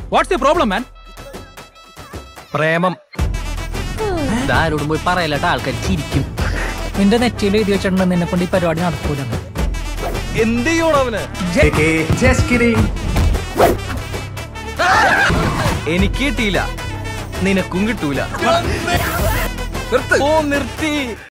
Watts the problem man? പ്രേമം. ആരോടും പോയി പറയലട്ട, ആൾക്കാർ ചിരിക്കും. നിന്റെ നെറ്റിയിൽ എഴുതി വെച്ചിട്ടുണ്ട് നിന്നെ കൊണ്ട് ഈ പരിപാടി നടക്കൂല. എന്ത് ചെയ്യണം അവന്? എനിക്ക് കിട്ടിയില്ല, നിനക്കും കിട്ടൂല. നിർത്തി.